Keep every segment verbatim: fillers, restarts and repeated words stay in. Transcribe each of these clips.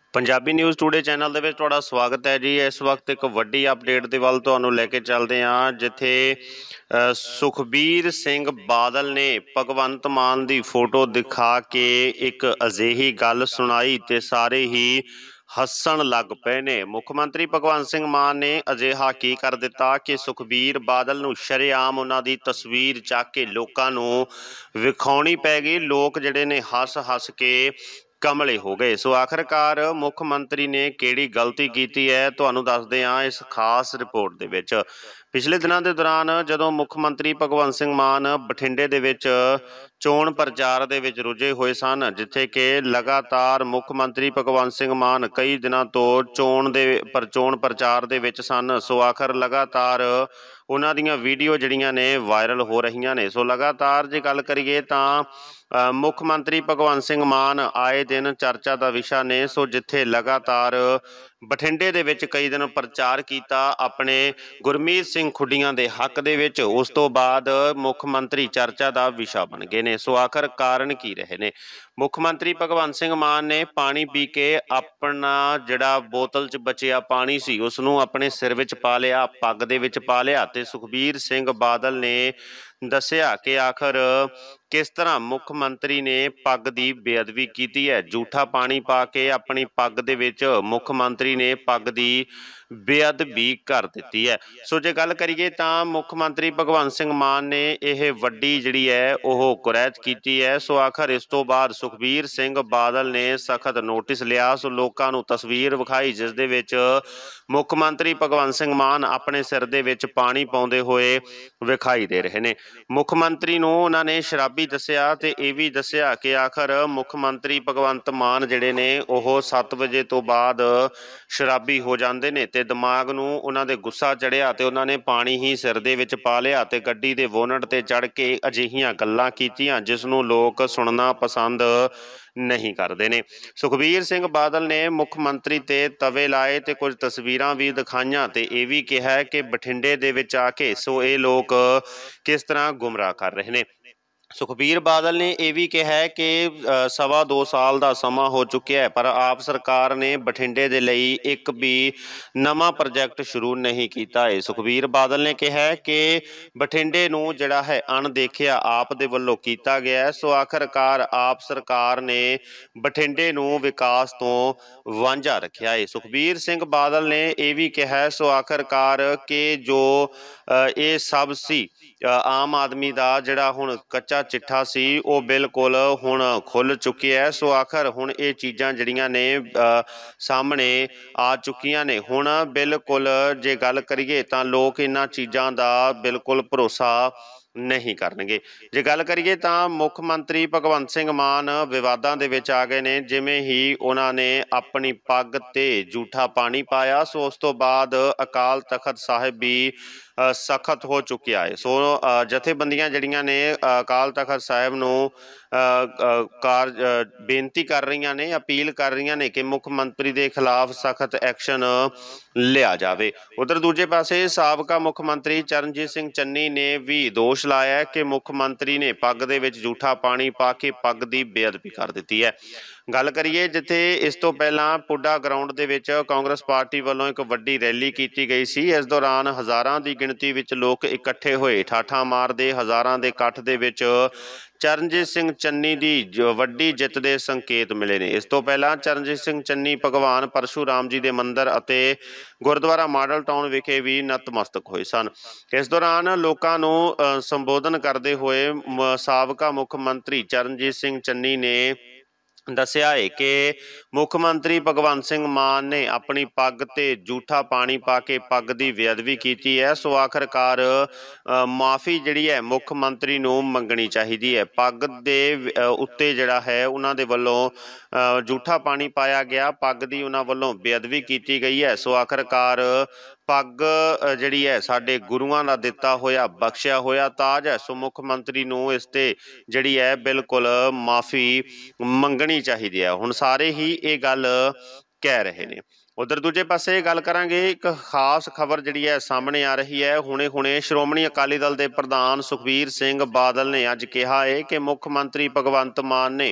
Punjabi news today channel दे विच तुहाडा स्वागत है जी। इस वक्त एक वड्डी अपडेट दे वल तुहानूं लैके चलदे हां, जिथे सुखबीर सिंह बादल ने भगवंत मान की फोटो दिखा के एक अजिही गल सुनाई ते सारे ही हसन लग पे ने। मुख मंत्री भगवंत सिंह मान ने अजिहा की कर दिता कि सुखबीर बादल नूं शरेआम उन्हां दी तस्वीर चक के लोकां नूं विखाउणी पै गई। लोग जिहड़े ने हस हस के कमले हो गए। सो आखिरकार मुख मंत्री ने किहड़ी गलती की है, तुहानूं दसदे हां इस खास रिपोर्ट दे विच। पिछले दिनों के दौरान जदों मुख मंत्री भगवंत सिंह मान बठिंडे दे विच चोण प्रचार दे विच रुझे हुए सन, जिथे कि लगातार मुख मंत्री भगवंत सिंह मान कई दिनों तो चोण दे पर चोण प्रचार दे विच सन। सो आखिर लगातार उन्हां दीयां वीडियो जिहड़ियां ने वायरल हो रहीआं ने। सो लगातार जे गल करिए तां मुख मंत्री भगवंत सिंह मान आए दिन चर्चा का विषय ने। सो जिथे लगातार बठिंडे दे विच कई दिन प्रचार किया अपने गुरमीत सिंह खुड्डियां दे हक दे विच, उस तो बाद मुख मंत्री चर्चा का विषय बन गए ने। सो आखिर कारण की रहे ने? मुख मंत्री भगवंत सिंह मान ने पानी पी के अपना जिहड़ा बोतल च बचिया पानी सी उसनूं अपने सिर विच पा लिया, पग दे विच पा लिया ते सुखबीर सिंह बादल ने दस्सिया कि आखिर किस तरह मुख मंत्री ने पग की बेअदबी की है। झूठा पानी पा के अपनी पग दे विच मुख मंत्री ने पग की बेअदबी कर दी है। सो जे गल करिए तां मुख मंत्री भगवंत सिंह मान ने यह वड्डी जिहड़ी है वह कुरैत की है। सो आखिर इस तो बाद सुखबीर सिंह बादल ने सख्त नोटिस लिया। सो लोकां नूं तस्वीर विखाई जिस दे विच मुख मंत्री भगवंत सिंह मान अपने सिर दे विच पानी पाउंदे होए विखाई दे रहे ने। मुख मंत्री नूं उन्हां ने शराबी दस्सिया ते इह वी दस्सिया कि आखिर मुख मंत्री भगवंत मान जिहड़े ने ओह सत्त वजे तो बाद शराबी हो जांदे ने ते दिमाग नूं उन्हां दे गुस्सा चढ़िया ते उन्हां ने पानी ही सिर दे विच पा लिया ते गड्डी दे बोनट ते चढ़ के अजिहियां गल्लां कीतियां जिस नूं लोक सुनना पसंद नहीं करते ने। सुखबीर सिंह बादल ने मुख मंत्री ते तवे लाए ते कुछ तस्वीरां भी दिखाइयां ते इह वी कहा कि बठिंडे दे विच आके सो ये लोग किस तरह गुमराह कर रहे ने। सुखबीर बादल ने यह भी कहा है कि सवा दो साल का समा हो चुका है पर आप सरकार ने बठिंडे के लिए एक भी नवा प्रोजैक्ट शुरू नहीं किया है। सुखबीर बादल ने कहा है कि बठिंडे नूं जिहड़ा है अणदेखिया आप दे वल्लों किया गया है। सो आखिरकार आप सरकार ने बठिंडे नूं विकास तो वांझा रखा है। सुखबीर सिंह बादल ने यह भी कहा है सो आखिरकार कि जो ये सब सी आम आदमी का जिहड़ा हुण कच्चा चिट्ठा सी वो बिल्कुल हुण खुल चुकिया है। सो आखिर हुण ये चीज़ां जिहड़ियां ने सामने आ चुकियां ने। हुण बिल्कुल जे गल करिए तां लोग इन्हां चीज़ां दा बिल्कुल भरोसा नहीं करनगे। जे गल करिए तां मुख मंत्री भगवंत सिंह मान विवादां दे विच आ गए ने। जिवें ही उन्हां ने अपनी पग ते झूठा पानी पाया सो उस तो बाद अकाल तखत साहिब भी सख्त हो चुकिया है। सो जथेबंदियां जिहड़ियां ने अकाल तखत साहिब नूं कार बेनती कर रही ने, अपील कर रही ने कि मुख मंत्री के खिलाफ सख्त एक्शन लिया जाए। उधर दूजे पासे साबका मुख मंत्री चरणजीत सिंह चन्नी ने भी दोष लाया है कि मुख मंत्री ने पग दे विच झूठा पानी पा के पग की बेअदबी कर दी है। गल करिए जिथे इस तो पहला पुड्डा ग्राउंड दे विच कांग्रेस पार्टी वालों एक वड्डी रैली की गई सी। इस दौरान हज़ारां की गिणती विच लोग इकट्ठे होए। ठाठा मारदे हज़ारां दे इकट्ठ दे विच चरणजीत सिंह चन्नी की वड्डी जित के संकेत मिले ने। इस तो पहला चरणजीत सिंह चन्नी भगवान परशुराम जी के मंदिर अते गुरुद्वारा मॉडल टाउन विखे भी नतमस्तक होए सन। इस दौरान लोगों को संबोधन करते हुए साबका मुख मंत्री चरणजीत सिंह चन्नी ने दस्सिया है कि मुख मंत्री भगवंत सिंह मान ने अपनी पग ते झूठा पानी पा के पग की बेअदबी की है। सो आखिरकार माफ़ी जिहड़ी है मुख मंत्री नूं मंगनी चाहिए है। पग दे उत्ते जिहड़ा है उन्हां दे वल्लों झूठा पानी पाया गया, पग की उन्हां वल्लों बेअदबी की गई है। सो आखिरकार पग जिहड़ी है साडे गुरुआं दा दिता होया बख्शिया होया ताज है। सो मुख मंत्री नूं इस ते जिहड़ी है बिल्कुल माफ़ी मंगनी चाहिए है। हुण सारे ही ये गल कह रहे ने। उधर दूजे पासे गल करांगे एक खास खबर जिहड़ी है सामने आ रही है। हुणे हुणे श्रोमणी अकाली दल के प्रधान सुखबीर सिंह बादल ने अज कहा है कि मुख मंत्री भगवंत मान ने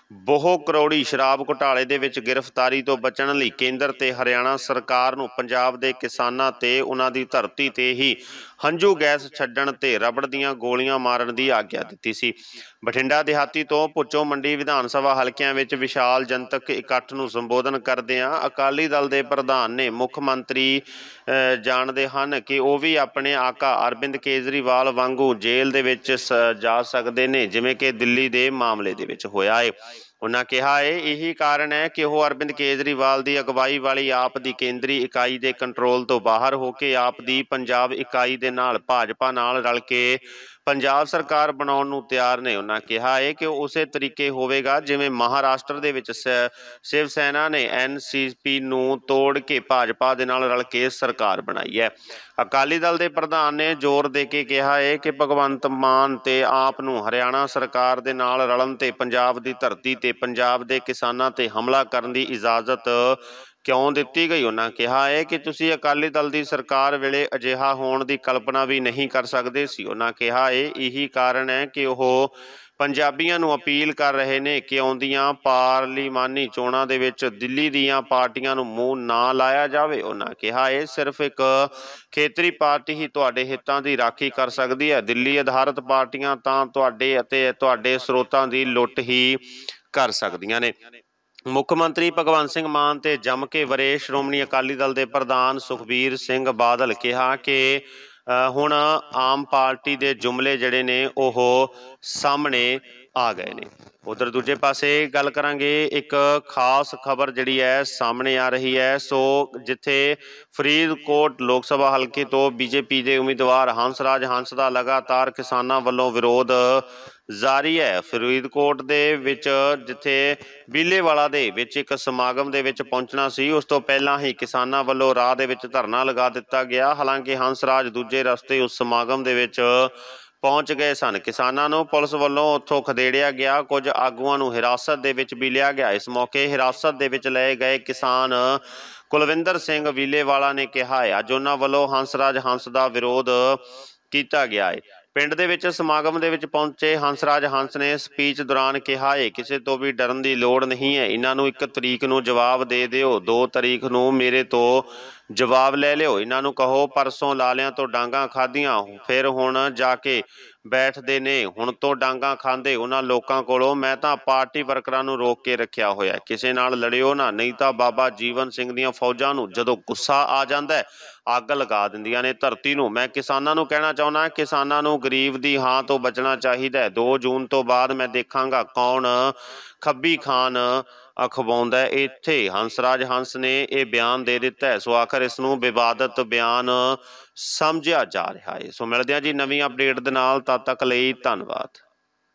ਬਹੁ ਕਰੋੜੀ ਸ਼ਰਾਬ ਘੁਟਾਲੇ ਦੇ ਵਿੱਚ ਗ੍ਰਿਫਤਾਰੀ ਤੋਂ ਬਚਣ ਲਈ ਕੇਂਦਰ ਤੇ ਹਰਿਆਣਾ ਸਰਕਾਰ ਨੂੰ ਪੰਜਾਬ ਦੇ ਕਿਸਾਨਾਂ ਤੇ ਉਹਨਾਂ ਦੀ ਧਰਤੀ ਤੇ ਹੀ ਹੰਝੂ ਗੈਸ ਛੱਡਣ ਤੇ ਰਬੜ ਦੀਆਂ ਗੋਲੀਆਂ ਮਾਰਨ ਦੀ ਆਗਿਆ ਦਿੱਤੀ ਸੀ। ਬਠਿੰਡਾ ਦਿਹਾਤੀ ਤੋਂ ਭੁੱਚੋ ਮੰਡੀ ਵਿਧਾਨ ਸਭਾ ਹਲਕਿਆਂ ਵਿੱਚ ਵਿਸ਼ਾਲ ਜਨਤਕ ਇਕੱਠ ਨੂੰ ਸੰਬੋਧਨ ਕਰਦਿਆਂ ਅਕਾਲੀ ਦਲ ਦੇ ਪ੍ਰਧਾਨ ਨੇ ਮੁੱਖ ਮੰਤਰੀ ਜਾਣਦੇ ਹਨ ਕਿ ਉਹ ਵੀ ਆਪਣੇ ਆਕਾ ਅਰਵਿੰਦ ਕੇਜਰੀਵਾਲ ਵਾਂਗੂ ਜੇਲ੍ਹ ਦੇ ਵਿੱਚ ਜਾ ਸਕਦੇ ਨੇ ਜਿਵੇਂ ਕਿ ਦਿੱਲੀ ਦੇ ਮਾਮਲੇ ਦੇ ਵਿੱਚ ਹੋਇਆ ਹੈ। ਉਹਨਾਂ ਕਿਹਾ ਹੈ ਇਹੀ ਕਾਰਨ ਹੈ ਕਿ ਉਹ ਅਰਵਿੰਦ ਕੇਜਰੀਵਾਲ ਦੀ ਅਗਵਾਈ ਵਾਲੀ ਆਪ ਦੀ ਕੇਂਦਰੀ ਇਕਾਈ ਦੇ ਕੰਟਰੋਲ ਤੋਂ ਬਾਹਰ ਹੋ ਕੇ ਆਪ ਦੀ ਪੰਜਾਬ ਇਕਾਈ ਦੇ ਨਾਲ ਭਾਜਪਾ ਨਾਲ ਰਲ ਕੇ ਪੰਜਾਬ ਸਰਕਾਰ ਬਣਾਉਣ ਨੂੰ ਤਿਆਰ ਨੇ। ਉਹਨਾਂ ਕਿਹਾ ਹੈ ਕਿ ਉਸੇ ਤਰੀਕੇ ਹੋਵੇਗਾ ਜਿਵੇਂ ਮਹਾਰਾਸ਼ਟਰ ਦੇ ਵਿੱਚ ਸ਼ਿਵ ਸੈਨਾ ਨੇ ਐਨ ਸੀ ਪੀ ਨੂੰ ਤੋੜ ਕੇ ਭਾਜਪਾ ਦੇ ਨਾਲ ਰਲ ਕੇ ਸਰਕਾਰ ਬਣਾਈ ਹੈ। ਅਕਾਲੀ ਦਲ ਦੇ ਪ੍ਰਧਾਨ ਨੇ ਜ਼ੋਰ ਦੇ ਕੇ ਕਿਹਾ ਹੈ ਕਿ ਭਗਵੰਤ ਮਾਨ ਤੇ ਆਪ ਨੂੰ ਹਰਿਆਣਾ ਸਰਕਾਰ ਦੇ ਨਾਲ ਰਲਣ ਤੇ ਪੰਜਾਬ ਦੀ ਧਰਤੀ ਤੇ ਪੰਜਾਬ ਦੇ ਕਿਸਾਨਾਂ ਤੇ ਹਮਲਾ ਕਰਨ ਦੀ ਇਜਾਜ਼ਤ ਕਿਉਂ ਦਿੱਤੀ ਗਈ। ਉਹਨਾਂ ਕਿਹਾ ਹੈ ਕਿ ਤੁਸੀਂ ਅਕਾਲੀ ਦਲ ਦੀ ਸਰਕਾਰ ਵੇਲੇ ਅਜਿਹਾ ਹੋਣ ਦੀ ਕਲਪਨਾ ਵੀ ਨਹੀਂ ਕਰ ਸਕਦੇ ਸੀ। ਉਹਨਾਂ ਕਿਹਾ ਹੈ ਇਹੀ ਕਾਰਨ ਹੈ ਕਿ ਉਹ ਪੰਜਾਬੀਆਂ ਨੂੰ ਅਪੀਲ ਕਰ ਰਹੇ ਨੇ ਕਿ ਆਉਂਦੀਆਂ ਪਾਰਲੀਮਾਨੀ ਚੋਣਾਂ ਦੇ ਵਿੱਚ ਦਿੱਲੀ ਦੀਆਂ ਪਾਰਟੀਆਂ ਨੂੰ ਮੂੰਹ ਨਾ ਲਾਇਆ ਜਾਵੇ। ਉਹਨਾਂ ਕਿਹਾ ਇਹ ਸਿਰਫ ਇੱਕ ਖੇਤਰੀ ਪਾਰਟੀ ਹੀ ਤੁਹਾਡੇ ਹਿੱਤਾਂ ਦੀ ਰਾਖੀ ਕਰ ਸਕਦੀ ਹੈ। ਦਿੱਲੀ ਆਧਾਰਿਤ ਪਾਰਟੀਆਂ ਤਾਂ ਤੁਹਾਡੇ ਅਤੇ ਤੁਹਾਡੇ ਸਰੋਤਾਂ ਦੀ ਲੁੱਟ ਹੀ ਕਰ ਸਕਦੀਆਂ ਨੇ। ਮੁੱਖ ਮੰਤਰੀ ਭਗਵੰਤ ਸਿੰਘ ਮਾਨ ਤੇ ਜੰਮ ਕੇ ਵਰੇ ਸ਼੍ਰੋਮਣੀ ਅਕਾਲੀ ਦਲ ਦੇ ਪ੍ਰਧਾਨ ਸੁਖਬੀਰ ਸਿੰਘ ਬਾਦਲ ਕਿਹਾ ਕਿ ਹੁਣ ਆਮ ਪਾਰਟੀ ਦੇ ਜੁਮਲੇ ਜਿਹੜੇ ਨੇ ਉਹ ਸਾਹਮਣੇ ਆ ਗਏ ਨੇ। ਉਧਰ ਦੂਜੇ ਪਾਸੇ ਗੱਲ ਕਰਾਂਗੇ ਇੱਕ ਖਾਸ ਖਬਰ ਜਿਹੜੀ ਹੈ ਸਾਹਮਣੇ ਆ ਰਹੀ ਹੈ। ਸੋ ਜਿੱਥੇ ਫਰੀਦਕੋਟ ਲੋਕ ਸਭਾ ਹਲਕੇ ਤੋਂ ਬੀਜੇਪੀ ਦੇ ਉਮੀਦਵਾਰ ਹੰਸਰਾਜ ਹੰਸ ਦਾ ਲਗਾਤਾਰ ਕਿਸਾਨਾਂ ਵੱਲੋਂ ਵਿਰੋਧ ਜਾਰੀ ਹੈ। ਫਰੀਦਕੋਟ ਦੇ ਵਿੱਚ ਜਿੱਥੇ ਬੀਲੇਵਾਲਾ ਦੇ ਵਿੱਚ ਇੱਕ ਸਮਾਗਮ ਦੇ ਵਿੱਚ ਪਹੁੰਚਣਾ ਸੀ ਉਸ ਤੋਂ ਪਹਿਲਾਂ ਹੀ ਕਿਸਾਨਾਂ ਵੱਲੋਂ ਰਾਹ ਦੇ ਵਿੱਚ ਧਰਨਾ ਲਗਾ ਦਿੱਤਾ ਗਿਆ। ਹਾਲਾਂਕਿ ਹੰਸਰਾਜ ਦੂਜੇ ਰਸਤੇ ਉਸ ਸਮਾਗਮ ਦੇ ਵਿੱਚ ਪਹੁੰਚ ਗਏ ਸਨ। ਕਿਸਾਨਾਂ ਨੂੰ ਪੁਲਿਸ ਵੱਲੋਂ ਉੱਥੋਂ ਖਦੇੜਿਆ ਗਿਆ, ਕੁਝ ਆਗੂਆਂ ਨੂੰ ਹਿਰਾਸਤ ਦੇ ਵਿੱਚ ਵੀ ਲਿਆ ਗਿਆ। ਇਸ ਮੌਕੇ ਹਿਰਾਸਤ ਦੇ ਵਿੱਚ ਲਏ ਗਏ ਕਿਸਾਨ ਕੁਲਵਿੰਦਰ ਸਿੰਘ ਵੀਲੇਵਾਲਾ ਨੇ ਕਿਹਾ ਹੈ ਅੱਜ ਉਹਨਾਂ ਵੱਲੋਂ ਹੰਸਰਾਜ ਹੰਸ ਦਾ ਵਿਰੋਧ ਕੀਤਾ ਗਿਆ ਹੈ। ਪਿੰਡ ਦੇ ਵਿੱਚ ਸਮਾਗਮ ਦੇ ਵਿੱਚ ਪਹੁੰਚੇ ਹੰਸਰਾਜ ਹੰਸ ਨੇ ਸਪੀਚ ਦੌਰਾਨ ਕਿਹਾ ਹੈ ਕਿਸੇ ਤੋਂ ਵੀ ਡਰਨ ਦੀ ਲੋੜ ਨਹੀਂ ਹੈ। ਇਹਨਾਂ ਨੂੰ ਇੱਕ ਤਰੀਕ ਨੂੰ ਜਵਾਬ ਦੇ ਦਿਓ, ਦੋ ਤਰੀਕ ਨੂੰ ਮੇਰੇ ਤੋਂ ਜਵਾਬ ਲੈ ਲਿਓ। ਇਹਨਾਂ ਨੂੰ ਕਹੋ ਪਰਸੋਂ ਲਾਲਿਆਂ ਤੋਂ ਡਾਂਗਾਂ ਖਾਧੀਆਂ ਫਿਰ ਹੁਣ ਜਾ ਕੇ ਬੈਠਦੇ ਨੇ, ਹੁਣ ਤੋਂ ਡਾਂਗਾਂ ਖਾਂਦੇ ਉਹਨਾਂ ਲੋਕਾਂ ਕੋਲੋਂ। ਮੈਂ ਤਾਂ ਪਾਰਟੀ ਵਰਕਰਾਂ ਨੂੰ ਰੋਕ ਕੇ ਰੱਖਿਆ ਹੋਇਆ, ਕਿਸੇ ਨਾਲ ਲੜਿਓ ਨਾ, ਨਹੀਂ ਤਾਂ ਬਾਬਾ ਜੀਵਨ ਸਿੰਘ ਦੀਆਂ ਫੌਜਾਂ ਨੂੰ ਜਦੋਂ ਗੁੱਸਾ ਆ ਜਾਂਦਾ ਅੱਗ ਲਗਾ ਦਿੰਦੀਆਂ ਨੇ ਧਰਤੀ ਨੂੰ। ਮੈਂ ਕਿਸਾਨਾਂ ਨੂੰ ਕਹਿਣਾ ਚਾਹੁੰਦਾ ਕਿਸਾਨਾਂ ਨੂੰ ਗਰੀਬ ਦੀ ਹਾਂ ਤੋਂ ਬਚਣਾ ਚਾਹੀਦਾ ਹੈ। ਦੋ ਜੂਨ ਤੋਂ ਬਾਅਦ ਮੈਂ ਦੇਖਾਂਗਾ ਕੌਣ ਖੱਬੀ ਖਾਨ ਅਖਵਾਉਂਦਾ। ਇੱਥੇ ਹੰਸਰਾਜ ਹੰਸ ਨੇ ਇਹ ਬਿਆਨ ਦੇ ਦਿੱਤਾ ਹੈ। ਸੋ ਆਖਰ ਇਸ ਨੂੰ ਵਿਵਾਦਤ ਬਿਆਨ ਸਮਝਿਆ ਜਾ ਰਿਹਾ ਹੈ। ਸੋ ਮਿਲਦੇ ਹਾਂ ਜੀ ਨਵੀਂ ਅਪਡੇਟ ਦੇ ਨਾਲ, ਤਦ ਤੱਕ ਲਈ ਧੰਨਵਾਦ।